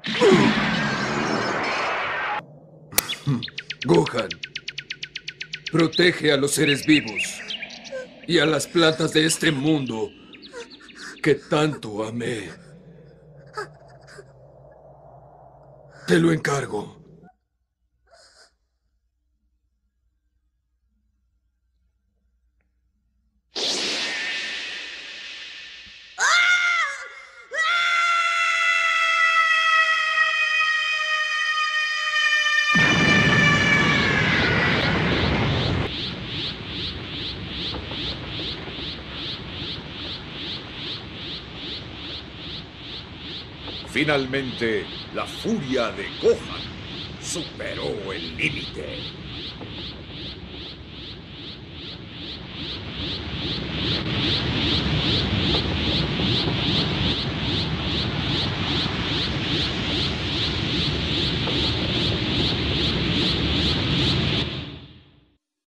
Gohan, protege a los seres vivos y a las plantas de este mundo que tanto amé. Te lo encargo. Finalmente, la furia de Gohan superó el límite.